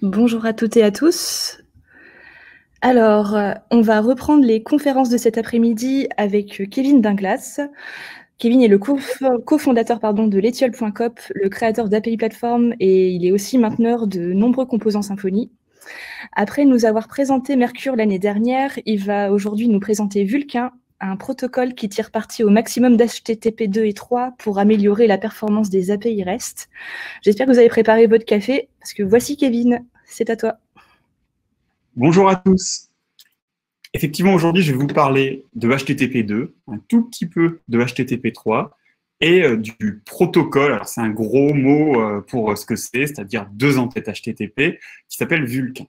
Bonjour à toutes et à tous. Alors, on va reprendre les conférences de cet après-midi avec Kevin Dinglas. Kevin est le cofondateur de Letiole.coop, le créateur d'API Platform, et il est aussi mainteneur de nombreux composants Symfony. Après nous avoir présenté Mercure l'année dernière, il va aujourd'hui nous présenter Vulcain, un protocole qui tire parti au maximum d'HTTP 2 et 3 pour améliorer la performance des API REST. J'espère que vous avez préparé votre café, parce que voici Kevin, c'est à toi. Bonjour à tous. Effectivement, aujourd'hui, je vais vous parler de HTTP2, un tout petit peu de HTTP3 et du protocole. Alors, c'est un gros mot pour ce que c'est-à-dire deux entêtes HTTP, qui s'appelle Vulcain.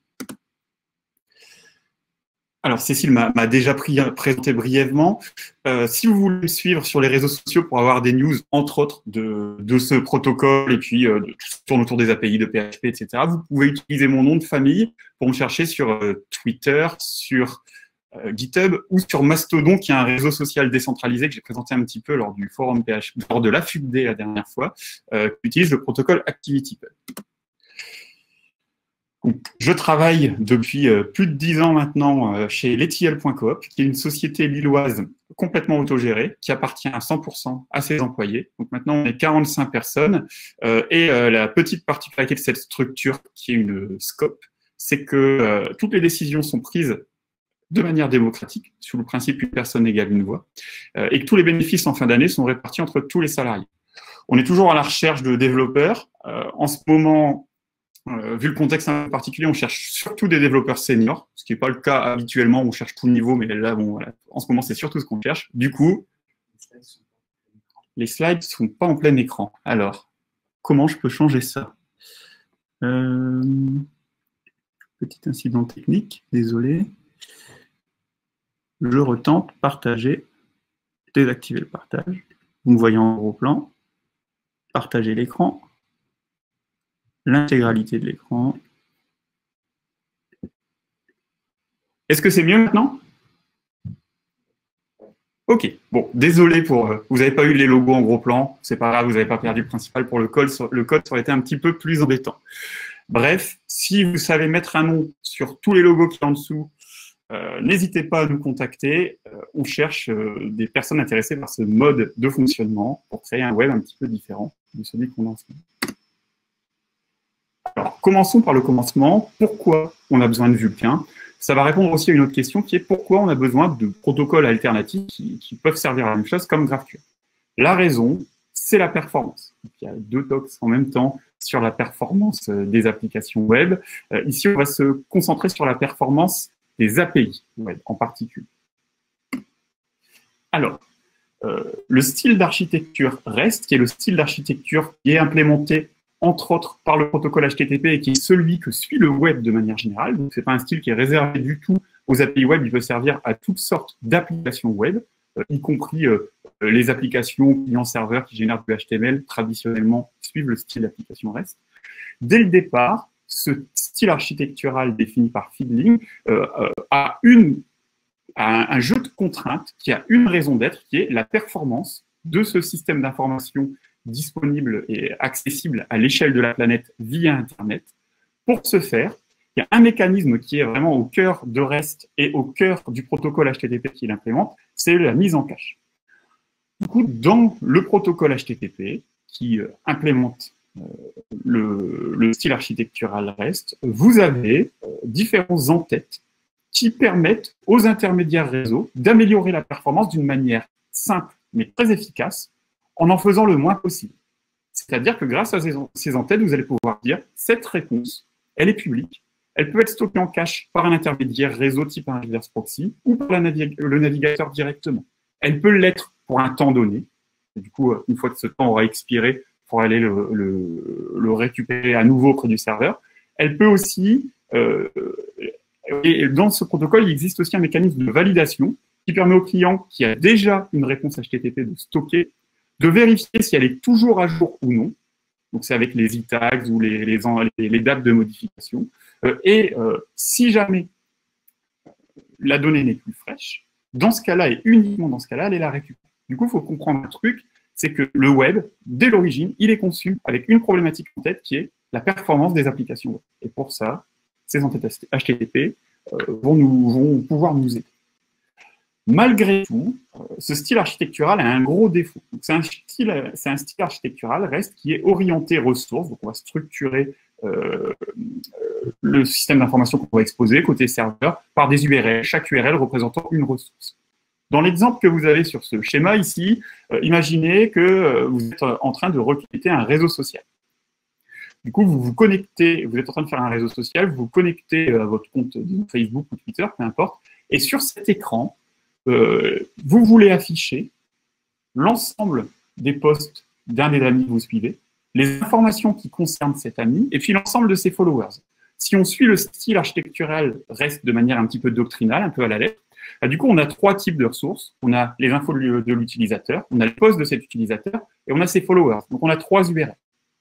Alors, Cécile m'a déjà présenté brièvement. Si vous voulez me suivre sur les réseaux sociaux pour avoir des news, entre autres, de ce protocole et puis tourne autour des API de PHP, etc., vous pouvez utiliser mon nom de famille pour me chercher sur Twitter, sur GitHub ou sur Mastodon, qui est un réseau social décentralisé que j'ai présenté un petit peu lors du forum PHP, lors de la FUBD la dernière fois, qui utilise le protocole ActivityPub. Je travaille depuis plus de 10 ans maintenant chez Letiole.coop, qui est une société lilloise complètement autogérée, qui appartient à 100% à ses employés. Donc maintenant, on est 45 personnes. La petite particularité de cette structure, qui est une scope, c'est que toutes les décisions sont prises de manière démocratique, sous le principe une personne égale une voix, et que tous les bénéfices en fin d'année sont répartis entre tous les salariés. On est toujours à la recherche de développeurs. En ce moment, vu le contexte un peu particulier, on cherche surtout des développeurs seniors, ce qui n'est pas le cas habituellement, on cherche tout niveau, mais là, bon, voilà, en ce moment, c'est surtout ce qu'on cherche. Du coup, les slides ne sont pas en plein écran. Alors, comment je peux changer ça? Petit incident technique, désolé. Je retente, partager, désactiver le partage. Vous me voyez en gros plan, partager l'écran, l'intégralité de l'écran. Est-ce que c'est mieux maintenant? Ok, bon, désolé pour... vous n'avez pas eu les logos en gros plan, c'est pas grave, vous n'avez pas perdu le principal pour le code, ça aurait été un petit peu plus embêtant. Bref, si vous savez mettre un nom sur tous les logos qui sont en dessous, n'hésitez pas à nous contacter. On cherche des personnes intéressées par ce mode de fonctionnement pour créer un web un petit peu différent de celui qu'on a en ce moment. Alors, commençons par le commencement. Pourquoi on a besoin de Vulcain? Ça va répondre aussi à une autre question qui est pourquoi on a besoin de protocoles alternatifs qui peuvent servir à la même chose comme GraphQL. La raison, c'est la performance. Donc, il y a deux talks en même temps sur la performance des applications web. Ici, on va se concentrer sur la performance des API web en particulier. Alors, le style d'architecture REST, qui est le style d'architecture qui est implémenté entre autres par le protocole HTTP et qui est celui que suit le web de manière générale. Donc, ce n'est pas un style qui est réservé du tout aux API web, il peut servir à toutes sortes d'applications web, y compris les applications client-serveur qui génèrent du HTML, traditionnellement suivent le style d'application REST. Dès le départ, ce style architectural défini par Fielding a un jeu de contraintes qui a une raison d'être, qui est la performance de ce système d'information disponible et accessible à l'échelle de la planète via Internet. Pour ce faire, il y a un mécanisme qui est vraiment au cœur de REST et au cœur du protocole HTTP qui l'implémente, c'est la mise en cache. Du coup, dans le protocole HTTP qui implémente le style architectural REST, vous avez différents entêtes qui permettent aux intermédiaires réseau d'améliorer la performance d'une manière simple mais très efficace en faisant le moins possible. C'est-à-dire que grâce à ces entêtes, vous allez pouvoir dire cette réponse, elle est publique, elle peut être stockée en cache par un intermédiaire réseau type un reverse proxy ou par le navigateur directement. Elle peut l'être pour un temps donné. Et du coup, une fois que ce temps aura expiré, pour aller le récupérer à nouveau auprès du serveur. Elle peut aussi, et dans ce protocole, il existe aussi un mécanisme de validation qui permet au client qui a déjà une réponse HTTP de stocker, de vérifier si elle est toujours à jour ou non. Donc, c'est avec les e-tags ou les dates de modification. Si jamais la donnée n'est plus fraîche, dans ce cas-là, et uniquement dans ce cas-là, elle est la récupère. Du coup, il faut comprendre un truc, c'est que le web, dès l'origine, il est conçu avec une problématique en tête qui est la performance des applications web. Et pour ça, ces entêtes HTTP vont pouvoir nous aider. Malgré tout, ce style architectural a un gros défaut. C'est un style architectural REST qui est orienté ressources, donc on va structurer le système d'information qu'on va exposer côté serveur par des URL, chaque URL représentant une ressource. Dans l'exemple que vous avez sur ce schéma ici, imaginez que vous êtes en train de requêter un réseau social. Du coup, vous vous connectez, vous êtes en train de faire un réseau social, vous vous connectez à votre compte Facebook ou Twitter, peu importe, et sur cet écran, vous voulez afficher l'ensemble des posts d'un des amis que vous suivez, les informations qui concernent cet ami, et puis l'ensemble de ses followers. Si on suit le style architectural REST de manière un petit peu doctrinale, un peu à la lettre, du coup, on a trois types de ressources. On a les infos de l'utilisateur, on a le post de cet utilisateur, et on a ses followers. Donc, on a trois URL.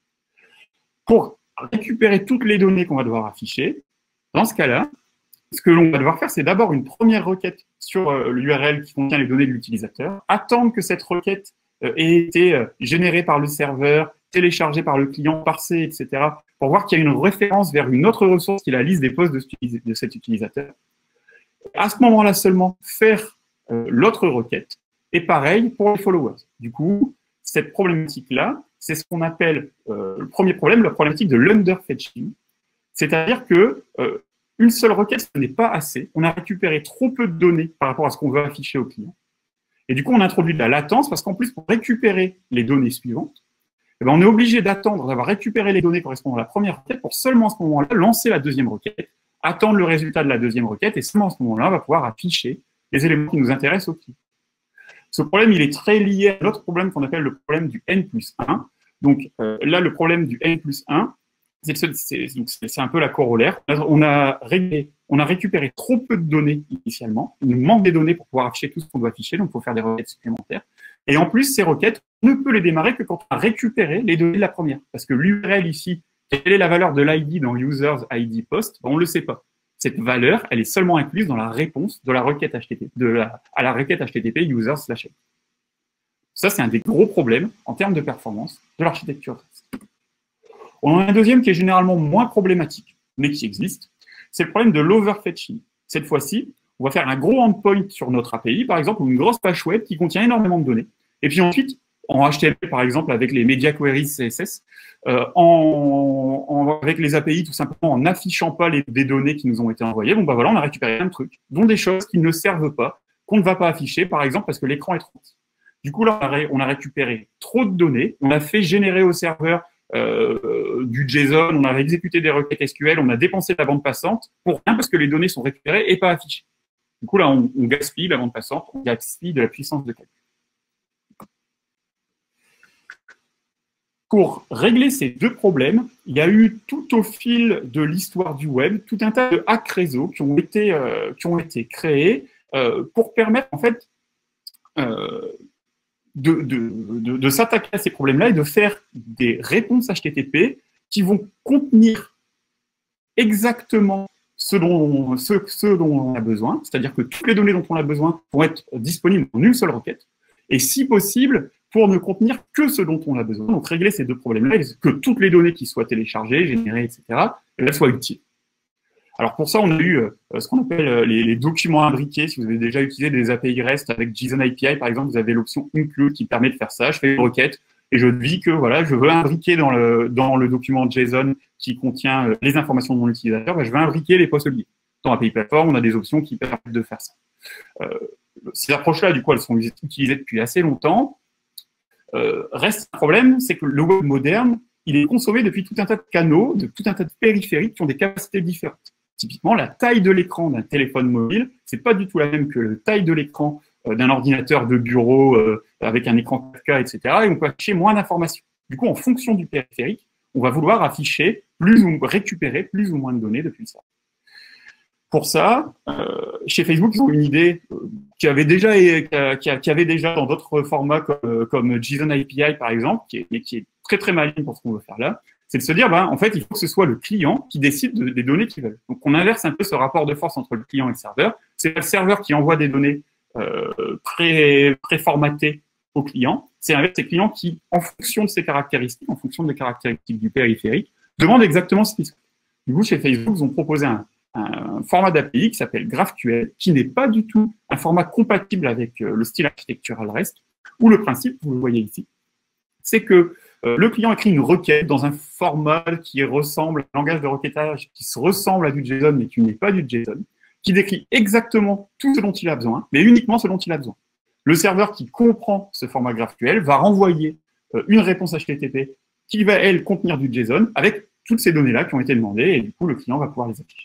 Pour récupérer toutes les données qu'on va devoir afficher, dans ce cas-là, ce que l'on va devoir faire, c'est d'abord une première requête sur l'URL qui contient les données de l'utilisateur, attendre que cette requête ait été générée par le serveur, téléchargée par le client, parsée, etc., pour voir qu'il y a une référence vers une autre ressource qui est la liste des posts de cet utilisateur. À ce moment-là seulement, faire l'autre requête, et pareil pour les followers. Du coup, cette problématique-là, c'est ce qu'on appelle le premier problème, la problématique de l'underfetching. C'est-à-dire que une seule requête, ce n'est pas assez. On a récupéré trop peu de données par rapport à ce qu'on veut afficher au client. Et du coup, on introduit de la latence parce qu'en plus, pour récupérer les données suivantes, eh ben, on est obligé d'attendre d'avoir récupéré les données correspondant à la première requête pour seulement à ce moment-là lancer la deuxième requête, attendre le résultat de la deuxième requête et seulement à ce moment-là, on va pouvoir afficher les éléments qui nous intéressent au client. Ce problème, il est très lié à l'autre problème qu'on appelle le problème du N+1. Donc là, le problème du N+1, c'est un peu la corollaire. On a récupéré trop peu de données initialement. Il nous manque des données pour pouvoir afficher tout ce qu'on doit afficher, donc il faut faire des requêtes supplémentaires. Et en plus, ces requêtes, on ne peut les démarrer que quand on a récupéré les données de la première. Parce que l'URL ici, quelle est la valeur de l'ID dans users ID post, on ne le sait pas. Cette valeur, elle est seulement incluse dans la réponse de la requête HTTP, à la requête HTTP users/ID. Ça, c'est un des gros problèmes en termes de performance de l'architecture. On en a un deuxième qui est généralement moins problématique, mais qui existe. C'est le problème de l'overfetching. Cette fois-ci, on va faire un gros endpoint sur notre API, par exemple, ou une grosse page web qui contient énormément de données. Et puis ensuite, en HTML, par exemple, avec les media queries CSS, avec les API, tout simplement, en n'affichant pas des données qui nous ont été envoyées, bon, bah voilà, on a récupéré plein de trucs, dont des choses qui ne servent pas, qu'on ne va pas afficher, par exemple, parce que l'écran est trop petit. Du coup, là, on a récupéré trop de données, on a fait générer au serveur du JSON, on a exécuté des requêtes SQL, on a dépensé la bande passante pour rien parce que les données sont récupérées et pas affichées. Du coup, là, on gaspille la bande passante, on gaspille de la puissance de calcul. Pour régler ces deux problèmes, il y a eu tout au fil de l'histoire du web tout un tas de hacks réseau qui ont été créés pour permettre en fait de s'attaquer à ces problèmes-là et de faire des réponses HTTP qui vont contenir exactement ce dont on a besoin, c'est-à-dire que toutes les données dont on a besoin vont être disponibles en une seule requête, et si possible, pour ne contenir que ce dont on a besoin. Donc régler ces deux problèmes-là, que toutes les données qui soient téléchargées, générées, etc., elles soient utiles. Alors pour ça, on a eu ce qu'on appelle les documents imbriqués. Si vous avez déjà utilisé des API REST avec JSON API, par exemple, vous avez l'option include qui permet de faire ça. Je fais une requête et je dis que voilà, je veux imbriquer dans le document JSON qui contient les informations de mon utilisateur, ben, je veux imbriquer les posts liés. Dans API Platform, on a des options qui permettent de faire ça. Ces approches-là, du coup, elles sont utilisées depuis assez longtemps. Reste un problème, c'est que le web moderne, il est consommé depuis tout un tas de canaux, de tout un tas de périphériques qui ont des capacités différentes. Typiquement, la taille de l'écran d'un téléphone mobile, c'est pas du tout la même que la taille de l'écran d'un ordinateur de bureau avec un écran 4K, etc. Et on peut afficher moins d'informations. Du coup, en fonction du périphérique, on va vouloir afficher récupérer plus ou moins de données depuis ça. Pour ça, chez Facebook, ils ont une idée qui avait déjà dans d'autres formats comme JSON API, par exemple, qui est très très maligne pour ce qu'on veut faire là. C'est de se dire, en fait, il faut que ce soit le client qui décide des données qu'il veut. Donc, on inverse un peu ce rapport de force entre le client et le serveur. C'est le serveur qui envoie des données préformatées au client. C'est le client qui, en fonction de ses caractéristiques, en fonction des caractéristiques du périphérique, demande exactement ce qu'il souhaite. Du coup, chez Facebook, ils ont proposé un format d'API qui s'appelle GraphQL, qui n'est pas du tout un format compatible avec le style architectural REST, où le principe, vous le voyez ici, c'est que le client écrit une requête dans un format qui ressemble à un langage de requêtage qui se ressemble à du JSON, mais qui n'est pas du JSON, qui décrit exactement tout ce dont il a besoin, mais uniquement ce dont il a besoin. Le serveur qui comprend ce format GraphQL va renvoyer une réponse HTTP qui va, elle, contenir du JSON avec toutes ces données-là qui ont été demandées, et du coup, le client va pouvoir les afficher.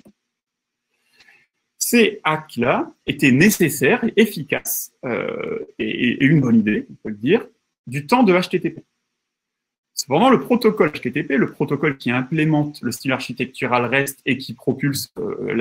Ces hacks-là étaient nécessaires et efficaces, et une bonne idée, on peut le dire, du temps de HTTP. Cependant, le protocole HTTP, le protocole qui implémente le style architectural REST et qui propulse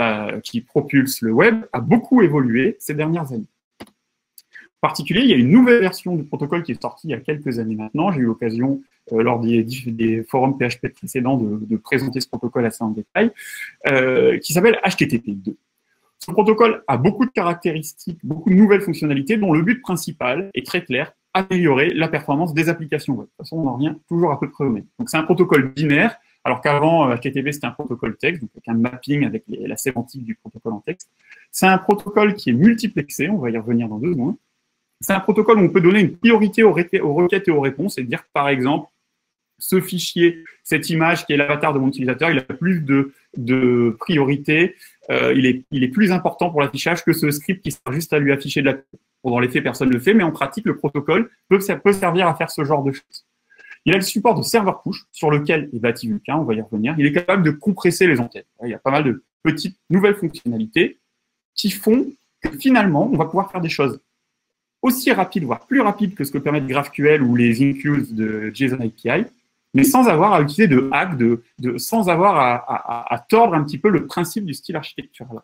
le web, a beaucoup évolué ces dernières années. En particulier, il y a une nouvelle version du protocole qui est sortie il y a quelques années maintenant. J'ai eu l'occasion, lors des forums PHP précédents, de présenter ce protocole assez en détail, qui s'appelle HTTP2. Ce protocole a beaucoup de caractéristiques, beaucoup de nouvelles fonctionnalités, dont le but principal est très clair, améliorer la performance des applications web. De toute façon, on en revient toujours à peu près au même. Donc, c'est un protocole binaire, alors qu'avant, HTTP, c'était un protocole texte, donc avec un mapping avec la sémantique du protocole en texte. C'est un protocole qui est multiplexé, on va y revenir dans 2 secondes. C'est un protocole où on peut donner une priorité aux requêtes et aux réponses, et dire, par exemple, ce fichier, cette image qui est l'avatar de mon utilisateur, il a plus de priorité, il est plus important pour l'affichage que ce script qui sert juste à lui afficher de la pub. Bon, dans les faits, personne ne le fait, mais en pratique, le protocole peut servir à faire ce genre de choses. Il a le support de serveur push, sur lequel, et Bativuc, on va y revenir, il est capable de compresser les entêtes. Il y a pas mal de petites nouvelles fonctionnalités qui font que finalement, on va pouvoir faire des choses aussi rapides, voire plus rapides que ce que permettent GraphQL ou les in-queues de JSON API, mais sans avoir à utiliser de hack, sans avoir à tordre un petit peu le principe du style architectural.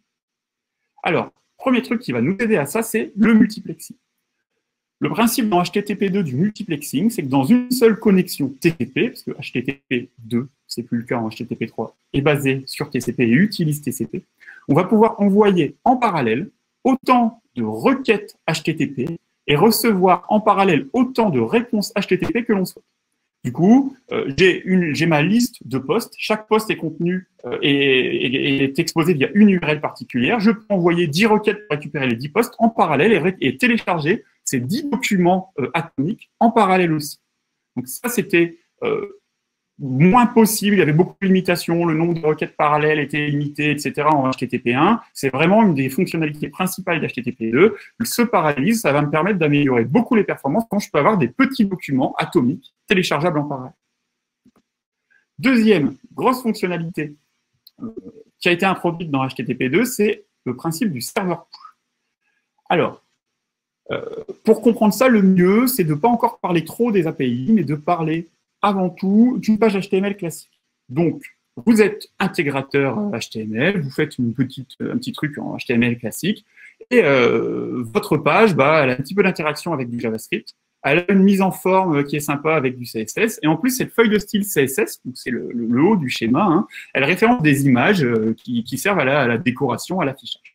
Alors, premier truc qui va nous aider à ça, c'est le multiplexing. Le principe dans HTTP2 du multiplexing, c'est que dans une seule connexion TCP, parce que HTTP2, c'est plus le cas en HTTP3, est basé sur TCP et utilise TCP, on va pouvoir envoyer en parallèle autant de requêtes HTTP et recevoir en parallèle autant de réponses HTTP que l'on souhaite. Du coup, j'ai ma liste de posts. Chaque post est contenu et est exposé via une URL particulière. Je peux envoyer 10 requêtes pour récupérer les 10 posts en parallèle et télécharger ces 10 documents atomiques en parallèle aussi. Donc ça, c'était moins possible. Il y avait beaucoup de limitations. Le nombre de requêtes parallèles était limité, etc. en HTTP1. C'est vraiment une des fonctionnalités principales d'HTTP2. Ce parallélisme, ça va me permettre d'améliorer beaucoup les performances quand je peux avoir des petits documents atomiques téléchargeables en parallèle. Deuxième grosse fonctionnalité qui a été introduite dans HTTP2, c'est le principe du serveur push. Alors, pour comprendre ça, le mieux, c'est de ne pas encore parler trop des API, mais de parler avant tout d'une page HTML classique. Donc, vous êtes intégrateur HTML, vous faites un petit truc en HTML classique, et votre page, elle a un petit peu d'interaction avec du JavaScript, elle a une mise en forme qui est sympa avec du CSS, et en plus, cette feuille de style CSS, donc c'est le haut du schéma, elle référence des images qui servent à la décoration, à l'affichage.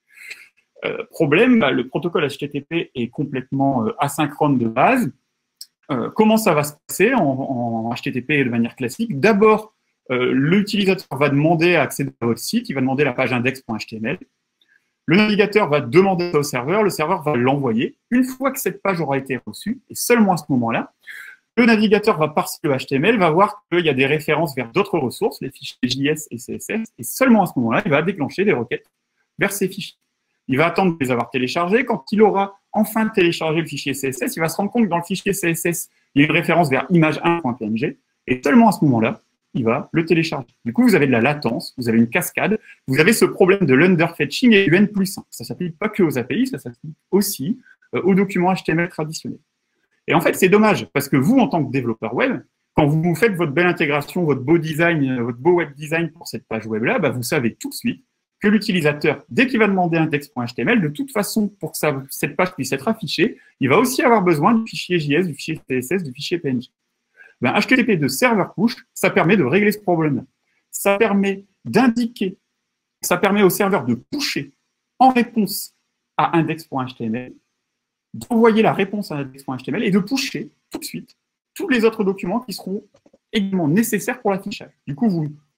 Problème, le protocole HTTP est complètement asynchrone de base. Comment ça va se passer en HTTP de manière classique? D'abord, l'utilisateur va demander à accéder à votre site, il va demander la page index.html. Le navigateur va demander ça au serveur, le serveur va l'envoyer. Une fois que cette page aura été reçue, et seulement à ce moment-là, le navigateur va parser le HTML, va voir qu'il y a des références vers d'autres ressources, les fichiers JS et CSS, et seulement à ce moment-là, il va déclencher des requêtes vers ces fichiers. Il va attendre de les avoir téléchargés. Quand il aura enfin téléchargé le fichier CSS, il va se rendre compte que dans le fichier CSS, il y a une référence vers image1.png, et seulement à ce moment-là, il va le télécharger. Du coup, vous avez de la latence, vous avez une cascade, vous avez ce problème de l'underfetching et du N+1. Ça ne s'applique pas que aux API, ça s'applique aussi aux documents HTML traditionnels. Et en fait, c'est dommage, parce que vous, en tant que développeur web, quand vous faites votre belle intégration, votre beau design, votre beau web design pour cette page web-là, vous savez tout de suite que l'utilisateur, dès qu'il va demander index.html, de toute façon, pour que cette page puisse être affichée, il va aussi avoir besoin du fichier JS, du fichier CSS, du fichier PNG. HTTP de serveur push, ça permet de régler ce problème. Ça permet d'indiquer, ça permet au serveur de pusher en réponse à index.html, d'envoyer la réponse à index.html et de pusher tout de suite tous les autres documents qui seront également nécessaires pour l'affichage. Du coup, vous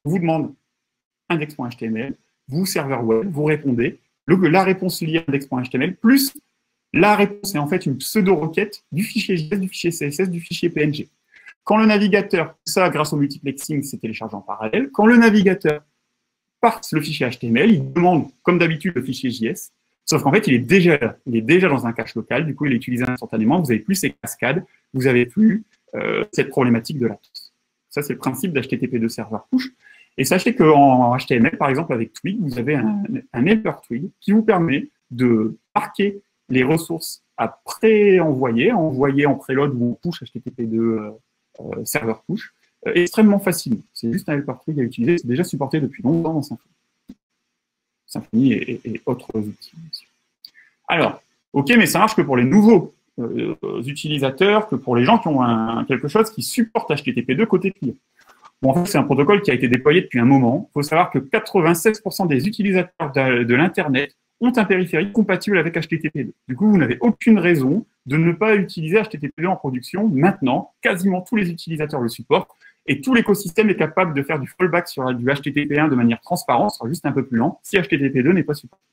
vous demande index.html, vous, serveur web, vous répondez, la réponse liée à index.html, plus la réponse est en fait une pseudo-requête du fichier JS, du fichier CSS, du fichier PNG. Quand le navigateur, ça grâce au multiplexing, c'est téléchargé en parallèle, quand le navigateur parse le fichier HTML, il demande, comme d'habitude, le fichier JS, sauf qu'en fait, il est déjà dans un cache local, du coup, il est utilisé instantanément, vous n'avez plus ces cascades, vous n'avez plus cette problématique de latence. Ça, c'est le principe d'HTTP2 serveur push. Et sachez qu'en HTML, par exemple, avec Twig, vous avez un helper Twig qui vous permet de marquer les ressources à pré-envoyer, envoyer en preload ou en push HTTP2 serveur push, extrêmement facilement. C'est juste un helper Twig à utiliser, c'est déjà supporté depuis longtemps dans Symfony. Symfony et autres outils. Alors, ok, mais ça marche que pour les nouveaux utilisateurs, que pour les gens qui ont quelque chose qui supporte HTTP2 côté client. Bon, en fait, c'est un protocole qui a été déployé depuis un moment. Il faut savoir que 96% des utilisateurs de l'Internet ont un périphérique compatible avec HTTP2. Du coup, vous n'avez aucune raison de ne pas utiliser HTTP2 en production. Maintenant, quasiment tous les utilisateurs le supportent et tout l'écosystème est capable de faire du fallback sur du HTTP1 de manière transparente, ce sera juste un peu plus lent, si HTTP2 n'est pas supporté.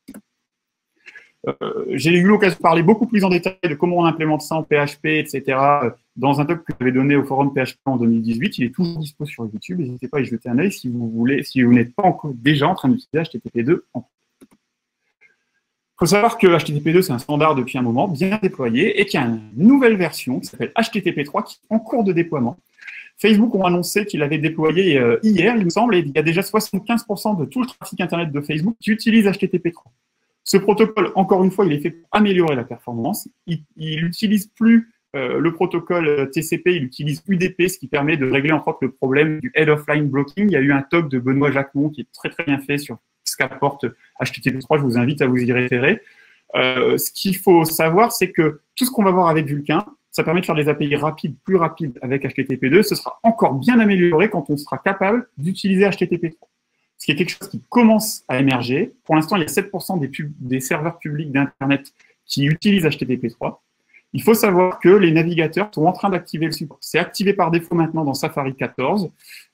J'ai eu l'occasion de parler beaucoup plus en détail de comment on implémente ça en PHP, etc. Dans un talk que j'avais donné au forum PHP en 2018. Il est toujours dispo sur YouTube. N'hésitez pas à y jeter un œil si vous n'êtes pas encore déjà en train d'utiliser HTTP2. Il faut savoir que HTTP2, c'est un standard depuis un moment, bien déployé, et qu'il y a une nouvelle version qui s'appelle HTTP3 qui est en cours de déploiement. Facebook ont annoncé qu'il avait déployé hier, il me semble, et il y a déjà 75% de tout le trafic Internet de Facebook qui utilise HTTP3. Ce protocole, encore une fois, il est fait pour améliorer la performance. Il n'utilise plus le protocole TCP, il utilise UDP, ce qui permet de régler entre autres le problème du head of line blocking. Il y a eu un talk de Benoît Jacquemont qui est très très bien fait sur ce qu'apporte HTTP3. Je vous invite à vous y référer. Ce qu'il faut savoir, c'est que tout ce qu'on va voir avec Vulkan, ça permet de faire des API rapides, plus rapides avec HTTP2. Ce sera encore bien amélioré quand on sera capable d'utiliser HTTP3. Ce qui est quelque chose qui commence à émerger. Pour l'instant, il y a 7% des serveurs publics d'Internet qui utilisent HTTP3. Il faut savoir que les navigateurs sont en train d'activer le support. C'est activé par défaut maintenant dans Safari 14.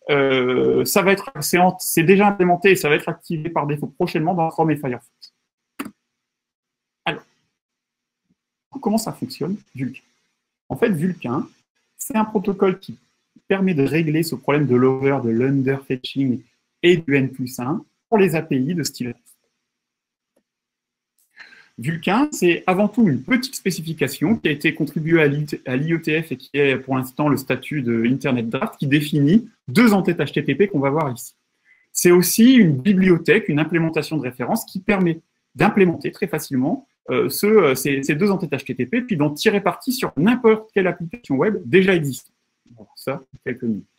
C'est déjà implémenté et ça va être activé par défaut prochainement dans Chrome et Firefox. Alors, comment ça fonctionne, Vulkan? En fait, Vulkan, c'est un protocole qui permet de régler ce problème de l'over, de l'underfetching et du N+1 pour les API de style REST. Vulkan, c'est avant tout une petite spécification qui a été contribuée à l'IETF et qui est pour l'instant le statut de Internet Draft qui définit deux entêtes HTTP qu'on va voir ici. C'est aussi une bibliothèque, une implémentation de référence qui permet d'implémenter très facilement ces deux entêtes HTTP puis d'en tirer parti sur n'importe quelle application web déjà existante. On va voir ça en quelques minutes.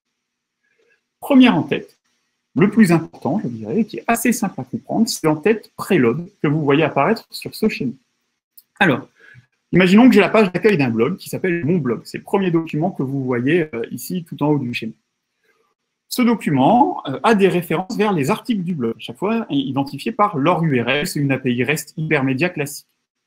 Première entête. Le plus important, je dirais, qui est assez simple à comprendre, c'est l'entête preload que vous voyez apparaître sur ce schéma. Alors, imaginons que j'ai la page d'accueil d'un blog qui s'appelle Mon blog. C'est le premier document que vous voyez ici tout en haut du schéma. Ce document a des références vers les articles du blog, chaque fois identifiés par leur URL. C'est une API REST hypermédia classique.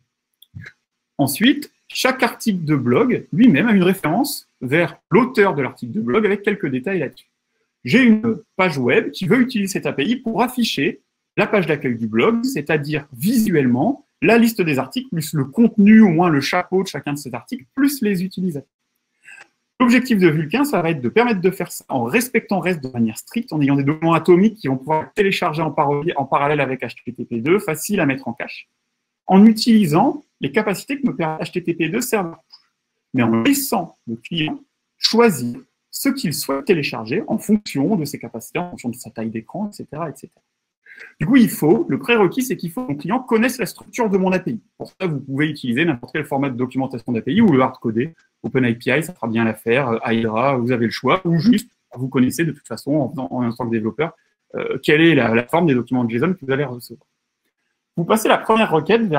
Ensuite, chaque article de blog lui-même a une référence vers l'auteur de l'article de blog avec quelques détails là-dessus. J'ai une page web qui veut utiliser cette API pour afficher la page d'accueil du blog, c'est-à-dire visuellement la liste des articles, plus le contenu, au moins le chapeau de chacun de ces articles, plus les utilisateurs. L'objectif de Vulkan, ça va être de permettre de faire ça en respectant REST de manière stricte, en ayant des documents atomiques qui vont pouvoir télécharger en parallèle avec HTTP2, facile à mettre en cache, en utilisant les capacités que me permet HTTP2 serveur, mais en laissant le client choisir ce qu'il souhaite télécharger en fonction de ses capacités, en fonction de sa taille d'écran, etc., etc. Du coup, le prérequis, c'est qu'il faut que mon client connaisse la structure de mon API. Pour ça, vous pouvez utiliser n'importe quel format de documentation d'API ou le hard-codé. OpenAPI, ça fera bien l'affaire. Hydra, vous avez le choix. Ou juste, vous connaissez de toute façon, en tant que développeur, quelle est la forme des documents de JSON que vous allez recevoir. Vous passez la première requête vers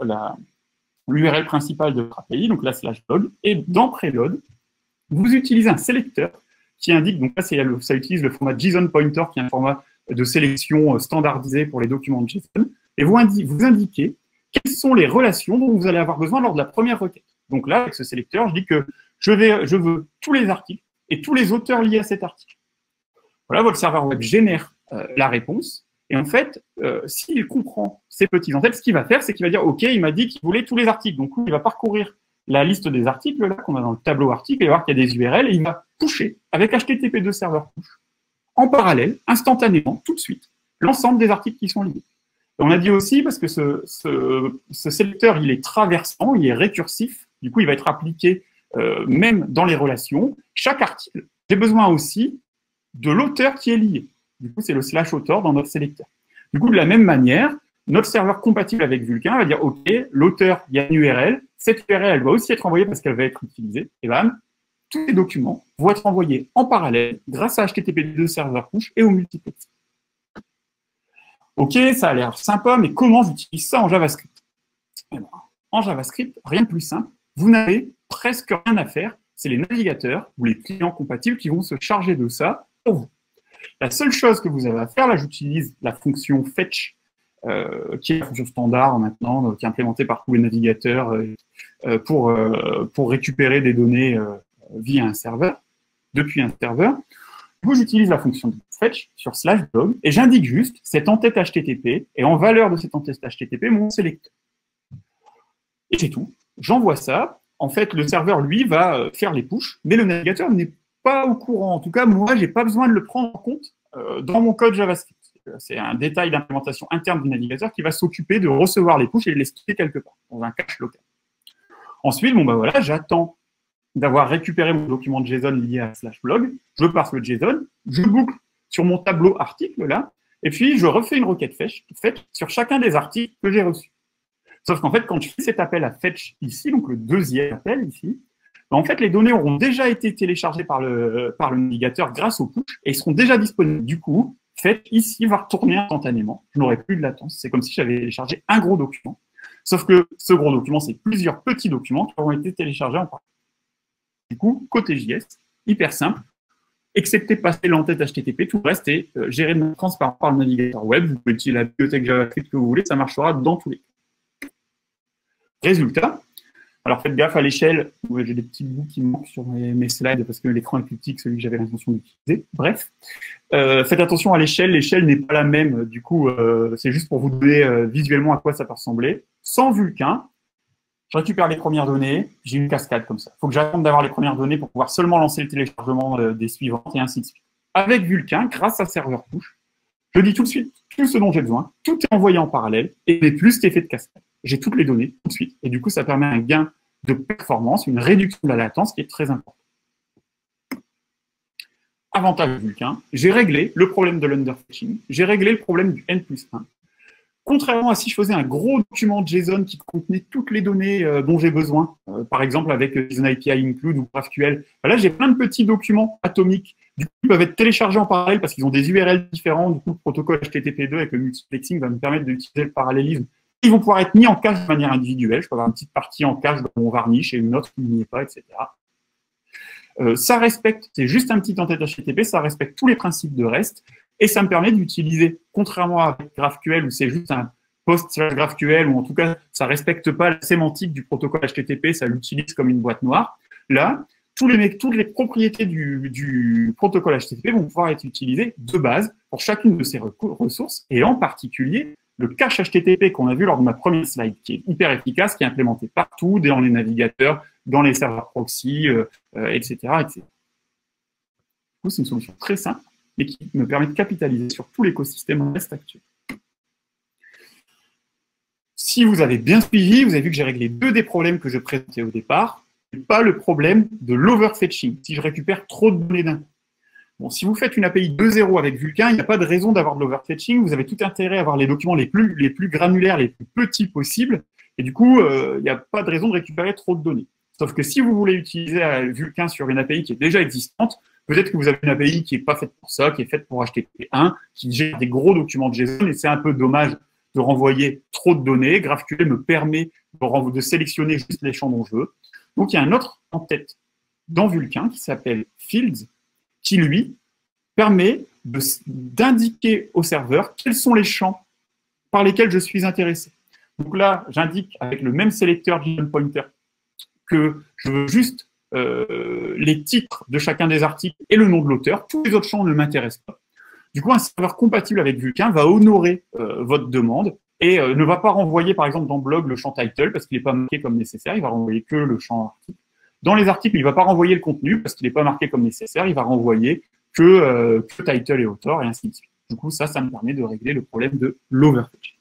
l'URL principale de votre API, donc la /log, et dans preload, vous utilisez un sélecteur qui indique, donc là, ça utilise le format JSON Pointer, qui est un format de sélection standardisé pour les documents de JSON, et vous indiquez quelles sont les relations dont vous allez avoir besoin lors de la première requête. Donc là, avec ce sélecteur, je dis que je veux tous les articles et tous les auteurs liés à cet article. Voilà, votre serveur web génère la réponse. Et en fait, s'il comprend ces petits en-têtes, ce qu'il va faire, c'est qu'il va dire, OK, il m'a dit qu'il voulait tous les articles. Donc, il va parcourir la liste des articles là qu'on a dans le tableau article et voir qu'il y a des URL et il va pusher avec HTTP2 serveur push en parallèle, instantanément, tout de suite, l'ensemble des articles qui sont liés. Et on a dit aussi, parce que ce sélecteur, il est traversant, il est récursif, du coup, il va être appliqué même dans les relations. Chaque article, j'ai besoin aussi de l'auteur qui est lié. Du coup, c'est le /author dans notre sélecteur. Du coup, de la même manière, notre serveur compatible avec Vulkan va dire, OK, l'auteur, il y a une URL, cette URL, elle va aussi être envoyée parce qu'elle va être utilisée, et bam, tous les documents vont être envoyés en parallèle grâce à HTTP2 serveur push et au multiplex. OK, ça a l'air sympa, mais comment j'utilise ça en JavaScript? En JavaScript, rien de plus simple, vous n'avez presque rien à faire, c'est les navigateurs ou les clients compatibles qui vont se charger de ça pour vous. La seule chose que vous avez à faire, là j'utilise la fonction fetch, qui est la fonction standard maintenant, qui est implémentée par tous les navigateurs pour récupérer des données via un serveur, depuis un serveur. Du coup, j'utilise la fonction fetch sur /blog et j'indique juste cette entête HTTP et en valeur de cette entête HTTP, mon sélecteur. Et c'est tout. J'envoie ça. En fait, le serveur, lui, va faire les pushes, mais le navigateur n'est pas au courant. En tout cas, moi, je n'ai pas besoin de le prendre en compte dans mon code JavaScript. C'est un détail d'implémentation interne du navigateur qui va s'occuper de recevoir les pushes et de les stocker quelque part, dans un cache local. Ensuite, bon, bah voilà, j'attends d'avoir récupéré mon document JSON lié à /blog, je parse le JSON, je boucle sur mon tableau article là, et puis je refais une requête fetch sur chacun des articles que j'ai reçus. Sauf qu'en fait, quand je fais cet appel à fetch ici, donc le deuxième appel ici, en fait, les données auront déjà été téléchargées par le navigateur grâce au push et seront déjà disponibles. Du coup, fetch ici va retourner instantanément. Je n'aurai plus de latence. C'est comme si j'avais téléchargé un gros document. Sauf que ce gros document, c'est plusieurs petits documents qui auront été téléchargés en parallèle. Du coup, côté JS, hyper simple, excepté passer l'entête HTTP, tout le reste est géré de manière transparente par le navigateur web. Vous pouvez utiliser la bibliothèque JavaScript que vous voulez, ça marchera dans tous les cas. Résultat, alors faites gaffe à l'échelle, j'ai des petits bouts qui manquent sur mes slides parce que l'écran est plus petit que celui que j'avais l'intention d'utiliser. Bref, faites attention à l'échelle n'est pas la même, du coup, c'est juste pour vous donner visuellement à quoi ça peut ressembler. Sans Vulkan, je récupère les premières données, j'ai une cascade comme ça. Il faut que j'attende d'avoir les premières données pour pouvoir seulement lancer le téléchargement des suivantes et ainsi de suite. Avec Vulkan, grâce à serveur push, je dis tout de suite tout ce dont j'ai besoin, tout est envoyé en parallèle et plus cet effet de cascade. J'ai toutes les données tout de suite et du coup, ça permet un gain de performance, une réduction de la latence qui est très importante. Avantage de Vulkan, j'ai réglé le problème de l'underfetching, j'ai réglé le problème du N+1. Contrairement à si je faisais un gros document JSON qui contenait toutes les données dont j'ai besoin, par exemple avec JSON API Include ou GraphQL, là j'ai plein de petits documents atomiques, du coup ils peuvent être téléchargés en parallèle parce qu'ils ont des URL différents, du coup le protocole HTTP2 avec le multiplexing va me permettre d'utiliser le parallélisme. Ils vont pouvoir être mis en cache de manière individuelle, je peux avoir une petite partie en cache dans mon varnish et une autre qui n'y est pas, etc. Ça respecte, c'est juste un petit entête HTTP, ça respecte tous les principes de REST, et ça me permet d'utiliser, contrairement à GraphQL où c'est juste un post/GraphQL, ou en tout cas, ça respecte pas la sémantique du protocole HTTP, ça l'utilise comme une boîte noire. Là, toutes les propriétés du protocole HTTP vont pouvoir être utilisées de base pour chacune de ces ressources, et en particulier, le cache HTTP qu'on a vu lors de ma première slide, qui est hyper efficace, qui est implémenté partout, dans les navigateurs, dans les serveurs proxy, etc., etc. Du coup, c'est une solution très simple, et qui me permet de capitaliser sur tout l'écosystème REST actuel. Si vous avez bien suivi, vous avez vu que j'ai réglé deux des problèmes que je présentais au départ, et pas le problème de l'overfetching, si je récupère trop de données d'un coup. Bon, si vous faites une API 2.0 avec Vulkan, il n'y a pas de raison d'avoir de l'overfetching, vous avez tout intérêt à avoir les documents les plus granulaires, les plus petits possibles, et du coup, il n'y a pas de raison de récupérer trop de données. Sauf que si vous voulez utiliser Vulkan sur une API qui est déjà existante, peut-être que vous avez une API qui n'est pas faite pour ça, qui est faite pour HTTP1, qui gère des gros documents de JSON, et c'est un peu dommage de renvoyer trop de données. GraphQL me permet de sélectionner juste les champs dont je veux. Donc, il y a un autre en tête dans Vulkan qui s'appelle Fields, qui, lui, permet d'indiquer au serveur quels sont les champs par lesquels je suis intéressé. Donc là, j'indique avec le même sélecteur JSON Pointer que je veux juste les titres de chacun des articles et le nom de l'auteur. Tous les autres champs ne m'intéressent pas. Du coup, un serveur compatible avec Vulkan va honorer votre demande et ne va pas renvoyer, par exemple, dans blog le champ title parce qu'il n'est pas marqué comme nécessaire. Il va renvoyer que le champ article. Dans les articles, il ne va pas renvoyer le contenu parce qu'il n'est pas marqué comme nécessaire. Il va renvoyer que title et author et ainsi de suite. Du coup, ça me permet de régler le problème de l'overfetch.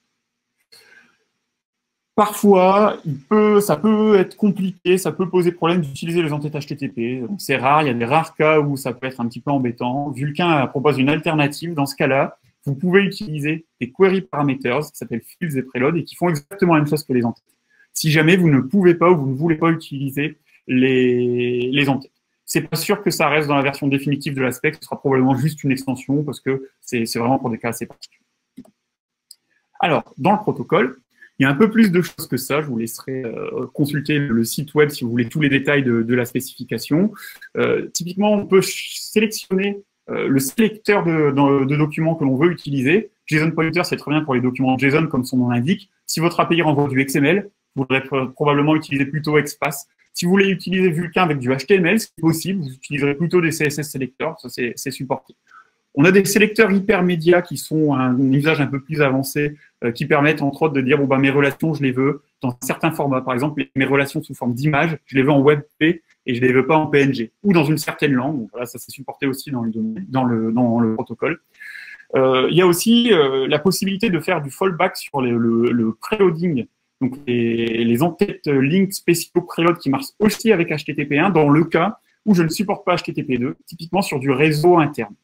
Parfois, ça peut être compliqué, ça peut poser problème d'utiliser les entêtes HTTP. C'est rare, il y a des rares cas où ça peut être un petit peu embêtant. Vulkan propose une alternative. Dans ce cas-là, vous pouvez utiliser des query parameters qui s'appellent fields et preload et qui font exactement la même chose que les entêtes. Si jamais vous ne pouvez pas ou vous ne voulez pas utiliser les entêtes. C'est pas sûr que ça reste dans la version définitive de la spec, ce sera probablement juste une extension parce que c'est vraiment pour des cas assez particuliers. Alors, dans le protocole, il y a un peu plus de choses que ça. Je vous laisserai consulter le site web si vous voulez tous les détails de la spécification. Typiquement, on peut sélectionner le sélecteur de documents que l'on veut utiliser. JSON Pointer, c'est très bien pour les documents JSON, comme son nom l'indique. Si votre API renvoie du XML, vous voudrez probablement utiliser plutôt XPath. Si vous voulez utiliser Vulkan avec du HTML, c'est possible, vous utiliserez plutôt des CSS sélecteurs, ça c'est supporté. On a des sélecteurs hypermédias qui sont un usage un peu plus avancé, qui permettent entre autres de dire, bon, bah, mes relations, je les veux dans certains formats. Par exemple, mes relations sous forme d'image, je les veux en WebP et je les veux pas en PNG, ou dans une certaine langue. Donc, voilà, ça c'est supporté aussi dans le protocole. Il y a aussi la possibilité de faire du fallback sur le preloading. Donc, les entêtes links spéciaux preload qui marchent aussi avec HTTP1 dans le cas où je ne supporte pas HTTP2, typiquement sur du réseau interne.